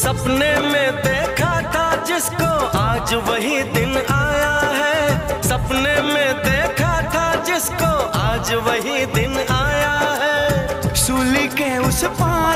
सपने में देखा था जिसको आज वही दिन आया है। सपने में देखा था जिसको आज वही दिन आया है। सूली के उस पार